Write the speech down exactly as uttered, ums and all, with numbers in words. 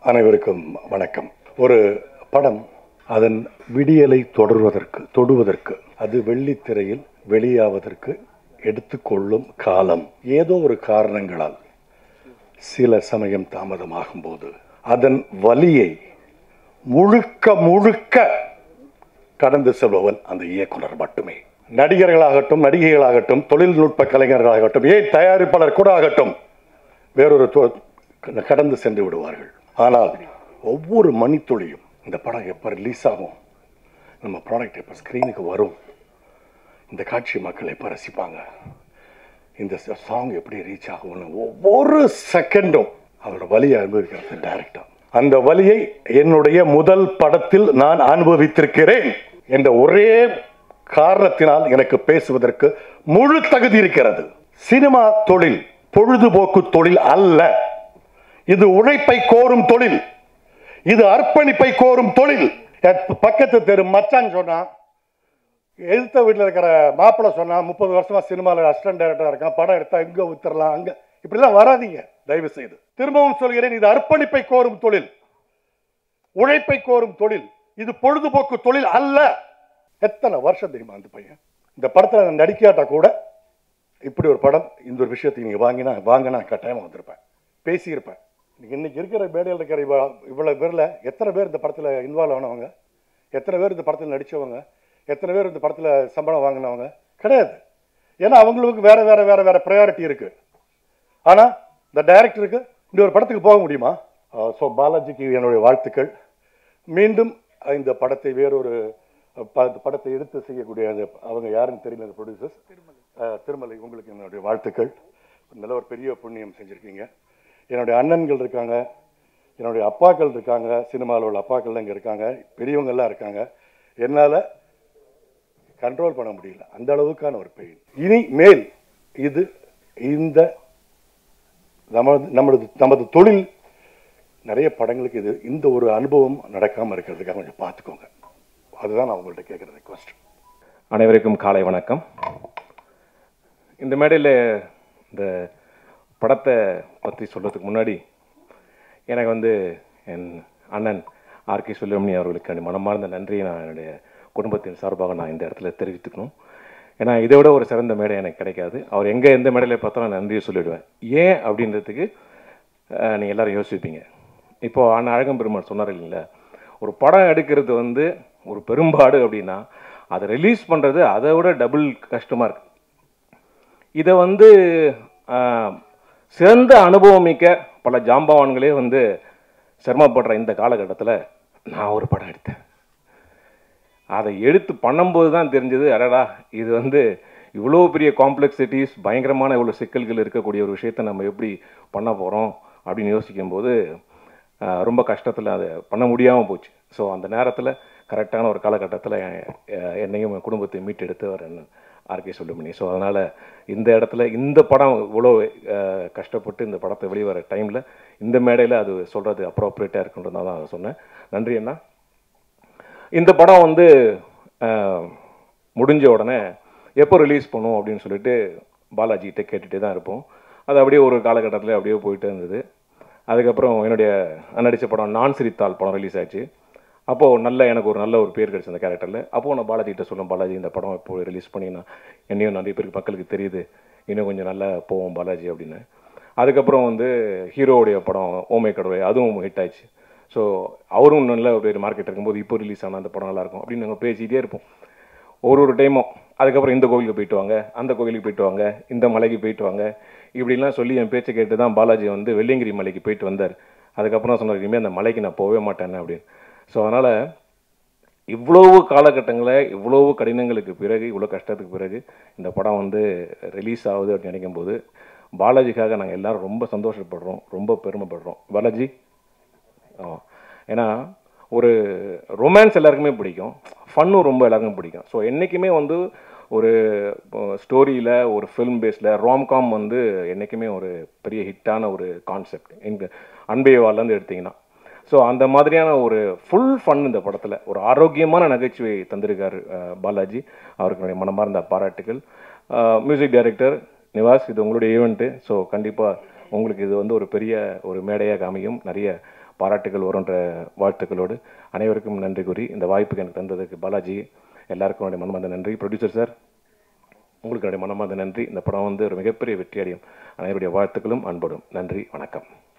அனைவருக்கும் வணக்கம். ஒரு படம் அதன் விடியலை தொடர்வதற்கு தொடுவதற்கு அது வெள்ளித்திரையில் வெளியாவதற்கு எடுத்துக்கொள்ளும் காலம் ஏதோ ஒரு காரணங்களால் சில சமயம் தாமதமாகும் போது அதன் வலியை முழுக்க முழுக்க கடந்து செல்பவன் அந்த இயக்குனர் மட்டுமே. நடிகர்களாகட்டும், நடிகைகளாகட்டும், தொழில்நுட்ப கலைஞர்களாகட்டும், ஏன் தயாரிப்பாளர் கூட ஆகட்டும், வேறொரு கடந்து சென்று விடுவார்கள். ஆனால் ஒவ்வொரு மணித்துளியும் இந்த படம் எப்போ ரிலீஸ் ஆகும், நம்ம ப்ராடக்ட் எப்போ ஸ்க்ரீனுக்கு வரும், இந்த காட்சி மக்கள் எப்போ ரசிப்பாங்க, இந்த சாங் எப்படி ரீச் ஆகும்னு ஒவ்வொரு செகண்டும் அவரோட வலியை அனுபவிக்கிறது டைரக்டர். அந்த வலியை என்னுடைய முதல் படத்தில் நான் அனுபவித்திருக்கிறேன் என்ற ஒரே காரணத்தினால் எனக்கு பேசுவதற்கு முழு தகுதி இருக்கிறது. சினிமா தொழில் பொழுதுபோக்கு தொழில் அல்ல. இது உழைப்பை கோரும் தொழில். இது அர்ப்பணிப்பை கோரும் தொழில். பக்கத்து தெரு மச்சான் சொன்னா, எதிர்த்த வீட்டில் இருக்கிற மாப்பிள்ளை சொன்னா, முப்பது வருஷமா சினிமாவில் அசிஸ்டன்ட் டைரக்டரா இருக்கான், படம் எடுத்தா இங்க வித்துறலாம், அங்க இப்படிலாம் வராதீங்க தயவு செய்து. திரும்பவும் சொல்கிறேன், இது அர்ப்பணிப்பை கோரும் தொழில், உழைப்பை கோரும் தொழில். இது பொழுதுபோக்கு தொழில் அல்ல. எத்தனை வருஷம் தெரியுமா அந்த பையன் இந்த படத்துல நடிக்காட்டா கூட இப்படி ஒரு படம், இந்த ஒரு விஷயத்தை நீங்க வாங்கினா வாங்கினா கட்டாயமா வந்திருப்பேன், பேசியிருப்பேன். இன்னைக்கு இருக்கிற மேடையில் இருக்கிற இவ்வளவு பேர்ல எத்தனை பேர் இந்த படத்துல இன்வால்வ் ஆனவங்க, எத்தனை பேர் இந்த படத்தில் நடிச்சவங்க, எத்தனை பேர் இந்த படத்துல சம்பளம் வாங்கினவங்க கிடையாது. ஏன்னா அவங்களுக்கு வேற வேற வேற வேற ப்ரையாரிட்டி இருக்கு. ஆனா இந்த டைரக்டருக்கு இந்த ஒரு படத்துக்கு போக முடியுமா? ஸோ பாலாஜிக்கு என்னுடைய வாழ்த்துக்கள். மீண்டும் இந்த படத்தை வேறொரு படத்தை எடுத்து செய்யக்கூடிய அவங்க யாருன்னு தெரியல, அந்த ப்ரொடியூசர்ஸ் திருமலை, உங்களுக்கு என்னுடைய வாழ்த்துக்கள். நல்ல ஒரு பெரிய புண்ணியம் செஞ்சுருக்கீங்க. என்னுடைய அண்ணன்கள் இருக்காங்க, என்னுடைய அப்பாக்கள் இருக்காங்க, சினிமாவில் உள்ள அப்பாக்கள் இங்கே இருக்காங்க, பெரியவங்கெல்லாம் இருக்காங்க. என்னால் கண்ட்ரோல் பண்ண முடியல, அந்த அளவுக்கான ஒரு பெயின். இனி மேல் இது இந்த நமது நமது நமது தொழில் நிறைய படங்களுக்கு இது இந்த ஒரு அனுபவம் நடக்காமல் இருக்கிறதுக்காக கொஞ்சம் பார்த்துக்கோங்க. அதுதான் நான் உங்கள்கிட்ட கேட்குற ரெக்வஸ்ட். அனைவருக்கும் காலை வணக்கம். இந்த மேடையில் இந்த படத்தை பற்றி சொல்கிறதுக்கு முன்னாடி எனக்கு வந்து என் அண்ணன் ஆர் கே சுப்பிரமணியம் அவர்களுக்கு மனமார்ந்த நன்றியை நான் என்னுடைய குடும்பத்தின் சார்பாக நான் இந்த இடத்துல தெரிவித்துக்கணும். ஏன்னா இதை விட ஒரு சிறந்த மேடை எனக்கு கிடைக்காது. அவர் எங்கே எந்த மேடையில் பார்த்தாலும் நான் நன்றியை சொல்லிவிடுவேன். ஏன் அப்படின்றதுக்கு நீங்கள் எல்லோரும் யோசிப்பீங்க. இப்போது அண்ணன் அழகம் பெருமாள் சொன்னார் இல்லைங்களா, ஒரு படம் எடுக்கிறது வந்து ஒரு பெரும்பாடு அப்படின்னா அதை ரிலீஸ் பண்ணுறது அதை விட டபுள் கஷ்டமாக இருக்குது. இதை வந்து சிறந்த அனுபவமிக்க பல ஜாம்பவான்களே வந்து சிரமப்படுற இந்த காலகட்டத்தில் நான் ஒரு படம் எடுத்தேன். அதை எடுத்து பண்ணும்போது தான் தெரிஞ்சது, அடடா இது வந்து இவ்வளோ பெரிய காம்ப்ளெக்சிட்டிஸ், பயங்கரமான இவ்வளோ சிக்கல்கள் இருக்கக்கூடிய ஒரு விஷயத்தை நம்ம எப்படி பண்ண போகிறோம் அப்படின்னு யோசிக்கும்போது ரொம்ப கஷ்டத்தில் அதை பண்ண முடியாமல் போச்சு. ஸோ அந்த நேரத்தில் கரெக்டான ஒரு காலகட்டத்தில் என்னையும் என் குடும்பத்தை மீட்டெடுத்தவர் என்ன ஆர் கே சுப்பிரமணி. ஸோ அதனால் இந்த இடத்துல இந்த படம் இவ்வளோ கஷ்டப்பட்டு இந்த படத்தை வெளிவர டைமில் இந்த மேடையில் அது சொல்கிறது அப்ரோப்ரியேட்டாக இருக்குன்றதுனால தான் அதை சொன்னேன். நன்றி அண்ணா. இந்த படம் வந்து முடிஞ்ச உடனே எப்போ ரிலீஸ் பண்ணும் அப்படின்னு சொல்லிட்டு பாலாஜிகிட்ட கேட்டுகிட்டே தான் இருப்போம். அது அப்படியே ஒரு காலகட்டத்தில் அப்படியே போயிட்டே இருந்தது. அதுக்கப்புறம் என்னுடைய நடித்த படம் நான் சிரித்தால் படம் ரிலீஸ் ஆச்சு. அப்போது நல்ல எனக்கு ஒரு நல்ல ஒரு பேர் கிடச்சி அந்த கேரக்டரில். அப்போது நான் பாலாஜிகிட்ட சொல்லுவேன், பாலாஜி இந்த படம் இப்போ ரிலீஸ் பண்ணிங்கன்னா என்னையும் நிறைய பேருக்கு மக்களுக்கு தெரியுது, இன்னும் கொஞ்சம் நல்லா போவோம் பாலாஜி அப்படின்னு. அதுக்கப்புறம் வந்து ஹீரோவுடைய படம் ஓமை கடவுளை, அதுவும் ஹிட் ஆயிடுச்சு. ஸோ அவரும் நல்ல ஒரு மார்க்கெட் இருக்கும்போது இப்போ ரிலீஸ் ஆனால் அந்த படம் நல்லாயிருக்கும் அப்படின்னு நாங்கள் பேசிகிட்டே இருப்போம் ஒரு ஒரு டைமும். அதுக்கப்புறம் இந்த கோவிலுக்கு போயிட்டு வாங்க, அந்த கோவிலுக்கு போயிட்டு வாங்க, இந்த மலைக்கு போயிட்டு வாங்க இப்படிலாம் சொல்லி என் பேச்சை கேட்டு தான் பாலாஜி வந்து வெள்ளியங்கிரி மலைக்கு போயிட்டு வந்தார். அதுக்கப்புறம் சொன்னார், இனிமேல் அந்த மலைக்கு நான் போகவே மாட்டேன்னு அப்படின்னு. ஸோ அதனால் இவ்வளவு காலகட்டங்களில் இவ்வளவு கடினங்களுக்கு பிறகு, இவ்வளோ கஷ்டத்துக்கு பிறகு இந்த படம் வந்து ரிலீஸ் ஆகுது அப்படின்னு நினைக்கும் போது பாலாஜிக்காக நாங்கள் எல்லோரும் ரொம்ப சந்தோஷப்படுறோம், ரொம்ப பெருமைப்படுறோம். பாலாஜி ஆ ஏன்னா ஒரு ரொமான்ஸ் எல்லாருக்குமே பிடிக்கும், ஃபன்னும் ரொம்ப எல்லாருக்கும் பிடிக்கும். ஸோ என்றைக்குமே வந்து ஒரு ஸ்டோரியில் ஒரு ஃபில்ம் பேஸில் ராம்காம் வந்து என்றைக்குமே ஒரு பெரிய ஹிட்டான ஒரு கான்செப்ட். எங்கள் அன்பேவாலேருந்து எடுத்திங்கன்னா ஸோ அந்த மாதிரியான ஒரு ஃபுல் ஃபன் இந்த படத்தில் ஒரு ஆரோக்கியமான நகைச்சுவை தந்திருக்கார் பாலாஜி. அவருக்கு என்னுடைய மனமார்ந்த பாராட்டுகள். மியூசிக் டைரக்டர் நிவாஸ், இது உங்களுடைய ஈவெண்ட்டு. ஸோ கண்டிப்பாக உங்களுக்கு இது வந்து ஒரு பெரிய ஒரு மேடையாக அமையும். நிறைய பாராட்டுகள் வரும்ன்ற வாழ்த்துக்களோடு அனைவருக்கும் நன்றி கூறி இந்த வாய்ப்புக்கு எனக்கு தந்ததுக்கு பாலாஜி எல்லாருக்கும் என்னுடைய மனமார்ந்த நன்றி. ப்ரொடியூசர் சார், உங்களுக்கு என்னுடைய மனமார்ந்த நன்றி. இந்த படம் வந்து ஒரு மிகப்பெரிய வெற்றி அடையும். அனைவருடைய வாழ்த்துக்களும் அன்போடும். நன்றி, வணக்கம்.